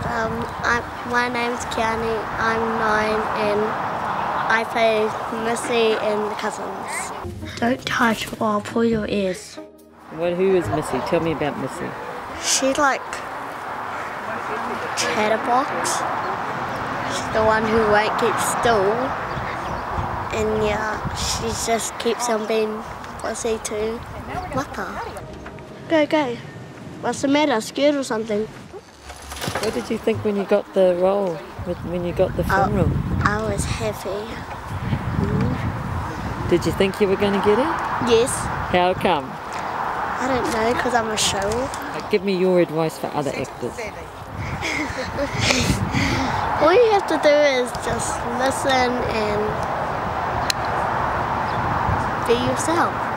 But my name's Keyahne, I'm 9 and I play Missy and the Cousins. Don't touch or I'll pull your ears. Who is Missy? Tell me about Missy. She's like chatterbox. She's the one who won't get still. And yeah, she just keeps on being pussy to mata. Go. What's the matter? Scared or something? What did you think when you got the role, when you got the film role? I was happy. Did you think you were going to get it? Yes. How come? I don't know, because I'm a show. Give me your advice for other actors. All you have to do is just listen and be yourself.